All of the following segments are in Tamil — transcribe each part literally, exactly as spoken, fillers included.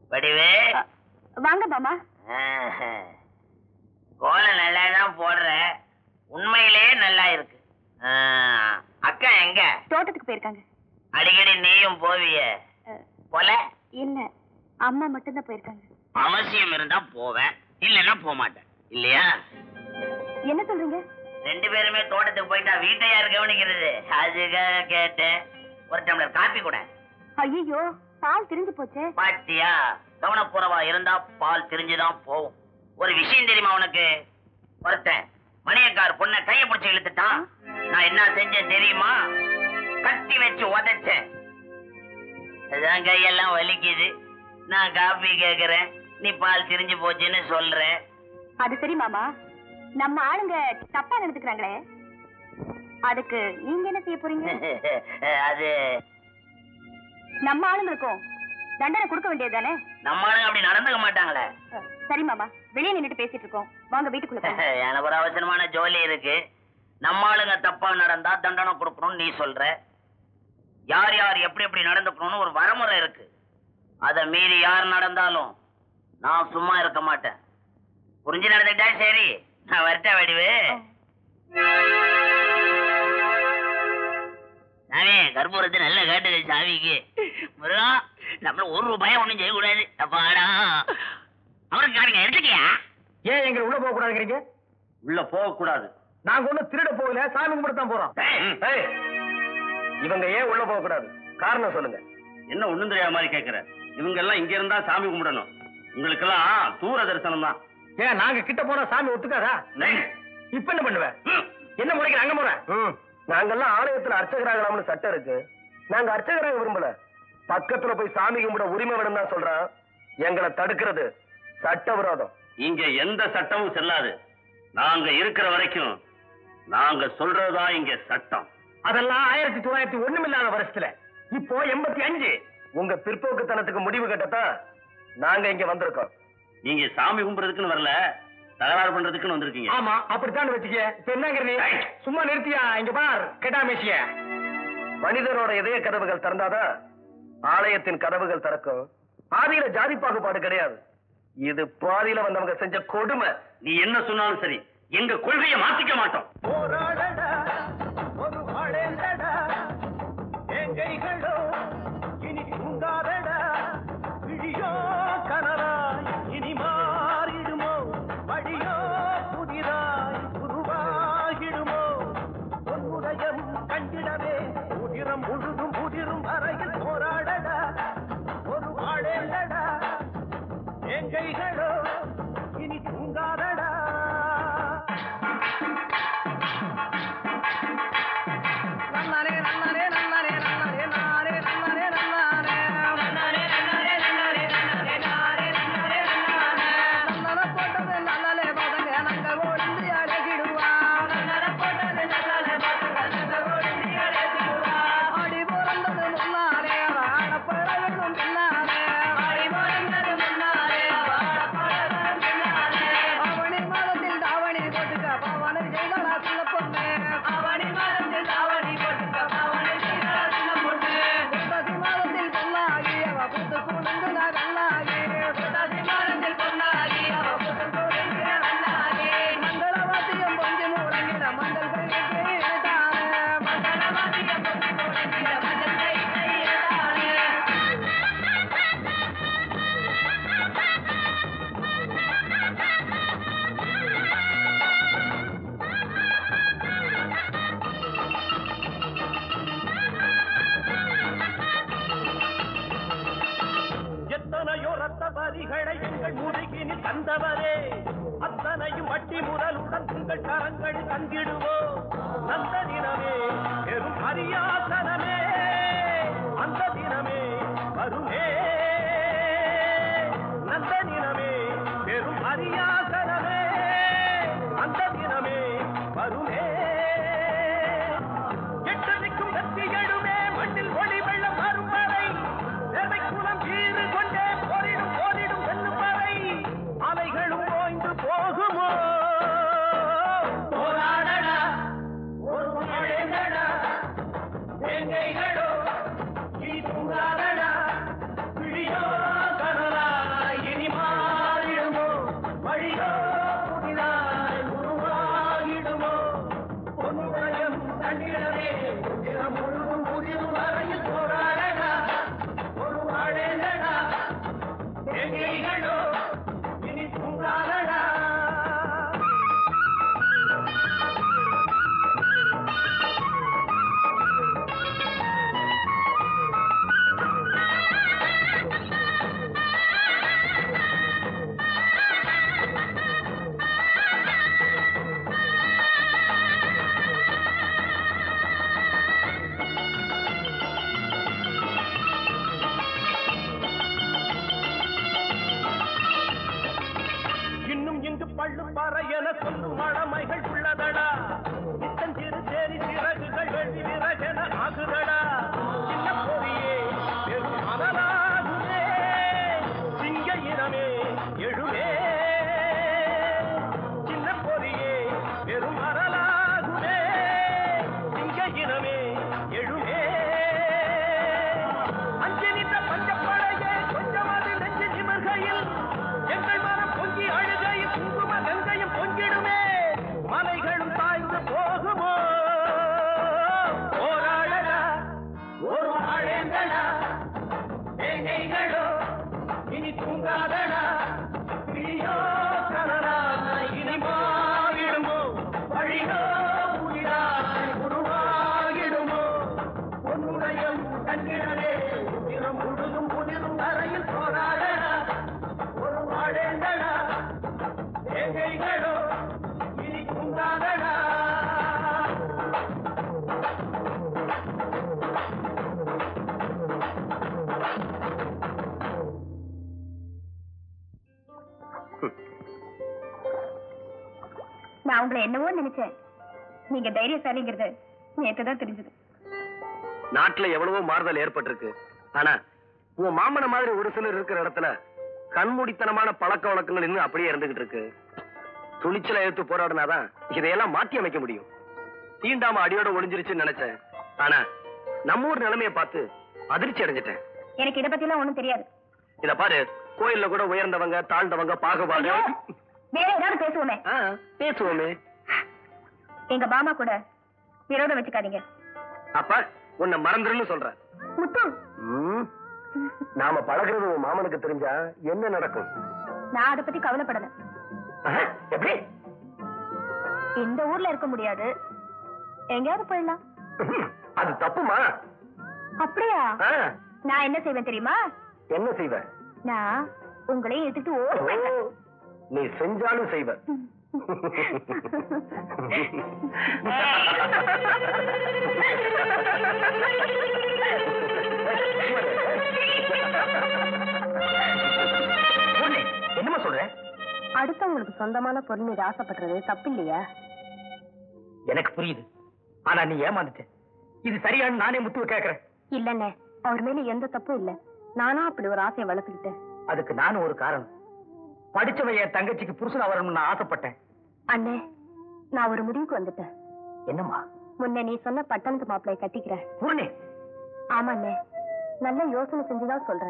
வடிவே வாங்க மாமா. கோலம் நல்லாதான் போடுற, உண்மையிலேயே நல்லா இருக்கு. அக்கா எங்க? தோட்டத்துக்கு போயிருக்காங்க. அடிக்கடி நீயும் போவிய போல? இல்ல, அம்மா மட்டும்தான் போயிருக்காங்க. அவசியம் இருந்தா போவேன், இல்லன்னா போக மாட்டேன். இல்லையா? என்ன சொல்றீங்க? ரெண்டு பேருமே தோட்டத்துக்கு போயிட்டா வீட்டை யாரு கவனிக்கிறது? அதுக்காக கேட்டேன். ஒரு டம்ளர் காப்பி கூட. ஐயோ, பால் திரிஞ்சு போச்சே. பாத்தியா, கவனப்புறவா இருந்தா பால் திரிஞ்சுதான் போகும். ஒரு விஷயம் தெரியுமா உனக்கு? ஒருத்தன் மணியக்கார் பொண்ணை கைய பிடிச்சு இழுத்துட்டான். நான் என்ன செஞ்சேன் தெரியுமா? கட்டி வச்சு உதைச்சேன். அதான் கையெல்லாம் வலிக்குது. நான் காபி கேக்குறேன், நீ பால் திரிஞ்சு போச்சுன்னு சொல்ற. அது சரி மாமா, நம்ம ஆளுங்க தப்பா நடந்துக்கிறாங்களே, அதுக்கு நீங்க என்ன செய்ய போறீங்க? அது நம்ம ஆளுங்களுக்கும் தண்டனை கொடுக்க வேண்டியதுதானே? நம்ம ஆளுங்க அப்படி நடந்துக்க மாட்டாங்களே. சரி மாமா, வெளியே நின்னுட்டு பேசிட்டு இருக்கோம், வாங்க வீட்டுக்குள்ள. எனக்கு ஒரு அவசரமான ஜோலி இருக்கு. நம்ம ஆளுங்க தப்பா நடந்தா தண்டனை கொடுக்கணும்னு நீ சொல்ற. யார் யார் எப்படி எப்படி நடந்துக்கணும்னு ஒரு வரமுறை இருக்கு. அத மீறி யார் நடந்தாலும் நான் சும்மா இருக்க மாட்டேன். புரிஞ்சு நடந்துட்டா சரி. நான் வரட்ட வடிவு. சாமி, கற்பூரத்தை நல்ல கேட்டது சாமிக்கு. முருகா, நம்மள ஒரு ரூபாய் ஒண்ணும் செய்யக்கூடாது. அப்பாடா, அவருக்கு காணுங்க எடுத்துக்கியா? ஏன் எங்களை உள்ள போக கூடாதுங்கிறீங்க? உள்ள போக கூடாது. நாங்க ஒண்ணும் திருட போகல, சாமி கும்பிட்டு தான் போறோம். இவங்க ஏன் உள்ள போக கூடாது? காரணம் சொல்லுங்க. என்ன ஒண்ணும் தெரியாத மாதிரி கேட்கிற? இவங்க எல்லாம் இங்க இருந்தா சாமி கும்பிடணும். உங்களுக்கு எல்லாம் தூர தரிசனம் தான். ஏன் நாங்க கிட்ட போனா சாமி ஒத்துக்காதா? இப்ப என்ன பண்ணுவேன்? என்ன முறைக்கு அங்க முறை? நாங்கெல்லாம் ஆலயத்துல அர்ச்சகராகலாம்னு சட்டம் இருக்கு. நாங்க அர்ச்சகராக விரும்பல, பக்கத்துல போய் சாமி கும்பிட உரிமை வேணும் தான் சொல்றோம். எங்களை தடுக்கிறது சட்ட விரோதம். இங்க எந்த சட்டமும் செல்லாது. நாங்க இருக்கிற வரைக்கும் நாங்க சொல்றதுதான் இங்க சட்டம். அதெல்லாம் ஆயிரத்தி தொள்ளாயிரத்தி ஒண்ணுமில்லாத வருஷத்துல, இப்போ எண்பத்தி அஞ்சு. உங்க பிற்போக்குத்தனத்துக்கு முடிவு கட்டத்தான் நாங்க இங்க வந்திருக்கோம். நீங்க சாமி கும்பிடுறதுக்குன்னு வரல, தகராறு பண்றதுக்குன்னு வந்திருக்கீங்க. ஆமா, அப்படித்தான் வச்சுக்க. இப்ப என்னங்கிற நீ? சும்மா நிறுத்தியா? இங்க பார் கெட்டாமேசிய. மனிதனோட இதய கதவுகள் திறந்தாதான் ஆலயத்தின் கதவுகள் திறக்கும். ஆதியில ஜாதி பாகுபாடு கிடையாது. இது பாதியில வந்தவங்க செஞ்ச கொடுமை. நீ என்ன சொன்னாலும் சரி, எங்க கொள்கையை மாத்திக்க மாட்டோம். இனி தூங்காதடா விழியோ கனராய், இனி மாறிடுமோ வழியோ புதிராய் உருவாகிடுமோ. பொன்முதயம் கண்டிடவே உதிரம் முழுதும் உதிரும் வரையில் போராடடா ஒரு வாழேண்டடா. எங்கைகளோ இனி தூங்காதடா. நன்னாரே நன்னாரே நன்னாரே நன்னாரே நாரே நன்னாரே நன்னாரே நன்னாரே நன்னாரே நன்னாரே நன்னாரே நாரே நன்னாரே நன்னாரே. நன்னர போட்டது நல்லாலே பாதங்க நங்க ஓடிந்து அழகிடுவா. நன்னர போட்டது நல்லாலே பாதங்க நங்க ஓடிந்து அழகிடுவா. ஆடி போறந்தது முன்னாரே ஆடப்பழகணும் பின்னாரே. ஆடி போறந்தது முன்னாரே ஆடப்பழகணும் பின்னாரே. அவனி மாதத்தில் தாவணி போட்டுக்க பாவனை செய்தடா சின்ன பொண்ணு. அவனி மாதத்தில் தாவணி போட்டுக்க பாவனை செய்தடா சின்ன பொண்ணு. புத்தாசி மாதத்தில் பொன்னாகி அவ புத்து கூடுங்கு நான் கண்ணாகி. புத்தாசி மாதத்தில் பொன்னாகி அவ புத்து கூடுங்கு நான் கண்ணாகி. மங்கள வாத்தியம் பொங்கி முழங்கிட மண்டல் கை கை தானே. மங்கள வாத்தியம் பொங்கி முழங்கிட மண்டல் கை கை தானே. எத்தனையோ ரத்த வரிகளை எங்கள் முதுகினி தந்தவரே, அத்தனையும் வட்டி முதலுடன் உங்கள் கரங்கள் தங்கிடுவோம். அந்த தினமே பெரும் அரியாசனமே, அந்த தினமே வருமே. அந்த தினமே பெரும் அரியாசனமே, அந்த தினமே வருமே. எட்டு திக்கும் வெற்றி எழுமே மண்ணில் ஒளி வெள்ளம் வரும் வரை. தேவை குலம் ஈறு கொண்டே போரிடும் போரிடும் வெல்லும் வரை. அலைகளும் ஓய்ந்து போகுமோ. போராடடா ஒரு வாழேண்டடா எங்கைகள் பள்ளு பறையன சொல்லும் மழமைகள் உள்ளதடா சித்தஞ்சிறு சேரி சிறகுகள் வெள்ளி விறகென ஆகுதடா சின்ன பொறியே வெறும் மணலாகுதே சிங்க இனமே எழுமே சின்ன பொறியே வெறும் மணலாகுதே சிங்க இனமே எழுமே அஞ்சு நின்ற பஞ்சப்படையே கொஞ்சமாவது நெஞ்சு நிமிர்கையில் எங்கள் மனம் பொங்கி அழுகையில் குங்கும கங்கையும் பொங்கிடுமே மலைகளும் தாய்ந்து போகுமோ போராடடா ஒரு ஆழேந்தடா ஏங்கைகளோ இனி தூங்காதடா பிரியோ கனடா இனி மாறிடுமோ வழியோ உயிராய் உருவாகிடுமோ உன்னுடைய கண்ணிடரே தினம் முழுதும் புதிரும் அறையில் போராடடா ஒரு ஆழேந்தடா ஏங்கைகளோ இனி தூங்காதடா நான் உங்களை என்னவோ நினைச்சேன். நீங்க தைரியசாலிங்கிறது நேற்றுதான் தெரிஞ்சது. நாட்டுல எவ்வளவோ மாறுதல் ஏற்பட்டிருக்கு. ஆனா உன் மாமன மாதிரி ஒரு சிலர் இருக்கிற இடத்துல கண்மூடித்தனமான பழக்க வழக்கங்கள் இன்னும் அப்படியே இருந்துகிட்டு இருக்கு. துணிச்சலை எடுத்து போராடினாதான் இதையெல்லாம் மாற்றி அமைக்க முடியும். தீண்டாம அடியோட ஒளிஞ்சிருச்சுன்னு நினைச்சேன். ஆனா நம்ம ஊர் நிலைமையை பார்த்து அதிர்ச்சி அடைஞ்சிட்டேன். எனக்கு இதை பத்தி எல்லாம் ஒண்ணும் தெரியாது. இத பாரு, கோயில்ல கூட உயர்ந்தவங்க தாழ்ந்தவங்க பாகுபாடு. ஐயோ, வேற ஏதாவது பேசுவோமே. ஆ, பேசுவோமே. எங்க மாமா கூட விரோதம் வச்சுக்காதீங்க. அப்ப உன்னை மறந்துருன்னு சொல்ற. முத்து, ம், நாம பழகிறது உன் மாமனுக்கு தெரிஞ்சா என்ன நடக்கும்? நான் அதை பத்தி கவலைப்படல. ஆஹா, எப்படி? இந்த ஊர்ல இருக்க முடியாது, எங்கேயாவது போயிடலாம். அது தப்புமா? அப்படியா? ஆ, நான் என்ன செய்வேன் தெரியுமா? என்ன செய்வ? நான் உங்களையும் எடுத்துட்டு ஓடி போயிட்டேன். ஓ, நீ செஞ்சாலும் செய்வ. என்னமா சொல்ற? அடுத்தவங்களுக்கு சொந்தமான பொருள் மீது ஆசைப்படுறது தப்பு இல்லையா? எனக்கு புரியுது. ஆனா நீ ஏமாந்துட்ட. இது சரியானு நானே முத்துவ கேக்குறேன். இல்லண்ணே, அவர் மேல எந்த தப்பும் இல்ல. நானா அப்படி ஒரு ஆசையை வளர்த்துக்கிட்டேன். அதுக்கு நானும் ஒரு காரணம். படிச்சவன் என் தங்கச்சிக்கு புருஷனா வரணும்னு நான் ஆசைப்பட்டேன். அண்ணே, நான் ஒரு முடிவுக்கு வந்துட்டேன். என்னம்மா? முன்ன நீ சொன்ன பட்டணத்து மாப்பிளைய கட்டிக்கிறேன். பூர்ணி, ஆமா அண்ணே, நல்ல யோசனை செஞ்சுதான் சொல்றேன்.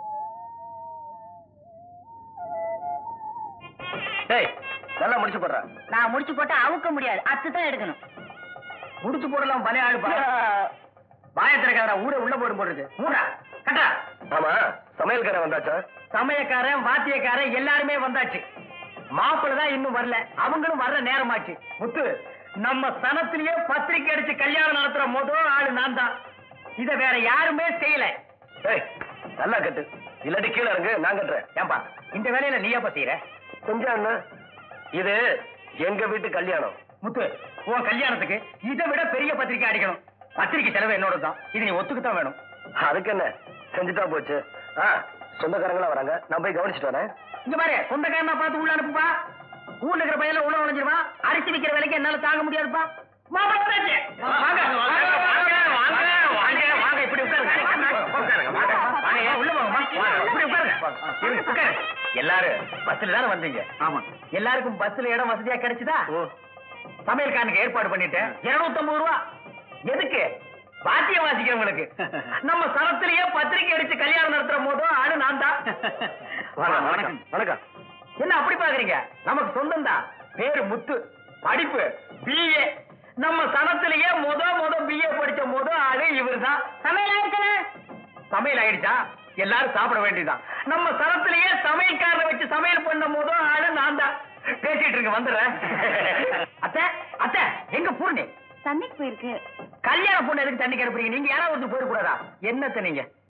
டேய், நல்லா முடிச்சு போடுற. நான் முடிச்சு போட்டா அவுக்க முடியாது, அத்துதான் எடுக்கணும். முடிச்சு போடலாம். பலே ஆளு பா. பாயத்திரக்கார ஊரை உள்ள போடும் போடுறது. ஊரா கட்டா. ஆமா, சமையல்காரன் வந்தாச்சா? சமயக்காரன் வாத்தியக்காரன் எல்லாருமே வந்தாச்சு. மாப்பிள்ள தான் இன்னும் வரல. அவங்களும் வர்ற நேரமாச்சு. முத்து, நம்ம சனத்திலேயே பத்திரிக்கை அடிச்சு கல்யாணம் நடத்துற முதல் ஆளு நான் தான். இத வேற யாருமே செய்யல. நல்லா கட்டு, இல்லாட்டி கீழே இறங்கு, நான் கட்டுறேன். ஏன்பா இந்த வேலையில நீ எப்ப செய்யற? கொஞ்சம் அண்ணா, இது எங்க வீட்டு கல்யாணம். முத்து, உன் கல்யாணத்துக்கு இதை விட பெரிய பத்திரிக்கை அடிக்கணும். பத்திரிக்கை செலவு என்னோட தான். இது நீ ஒத்துக்குத்தான் வேணும். அதுக்கு என்ன, செஞ்சுட்டா போச்சு. ஆ, சொந்தக்காரங்களா வராங்க, நான் போய் கவனிச்சுட்டு வரேன். இங்க பாரு, சொந்தக்காரனா பார்த்து உள்ள அனுப்புப்பா. ஊர்ல இருக்கிற பையல உள்ள நுழைஞ்சிருவா. அரிசி விக்கிற வேலைக்கு என்னால தாங்க முடியாதுப்பா. வாங்க வாங்க வாங்க வாங்க, இப்படி உட்காருங்க. உட்காருங்க, வாங்க வாங்க, உள்ள வாங்கம்மா. இப்படி உட்காருங்க. உட்காரு. எல்லாரும் பஸ்ல தானே வந்தீங்க? ஆமா. எல்லாருக்கும் பஸ்ல இடம் வசதியா கிடைச்சுதா? சமையல்காரனுக்கு ஏற்பாடு பண்ணிட்டேன். இருநூத்தி ஐம்பது ரூபா. எதுக்கு? வாத்தியம் வாசிக்கிறவங்களுக்கு. நம்ம சனத்திலேயே பத்திரிக்கை அடிச்சு கல்யாணம் நடத்துற போதும் ஆளு நான் தான். வணக்கம். வணக்கம். என்ன அப்படி பாக்குறீங்க? நமக்கு சொந்தம் தான். பேரு முத்து, படிப்பு பிஏ. நம்ம சனத்திலேயே முத முத பிஏ படிச்ச முத ஆளு இவர் தான். சமையல் ஆயிடுச்சு. சமையல் ஆயிடுச்சா? எல்லாரும் சாப்பிட வேண்டியதுதான். நம்ம சனத்திலேயே சமையல்காரரை வச்சு சமையல் பண்ண முத ஆளு நான் தான். பேசிட்டு இருக்க, வந்துடுறேன். அத்தை அத்தை, எங்க பூர்ணி? தண்ணிக்கு போயிருக்கு. கல்யாண பொண்ணு எதுக்கு தண்ணி கிடப்புறீங்க? நீங்க யாராவது போயிடக்கூடாதா? என்னத்த நீங்க?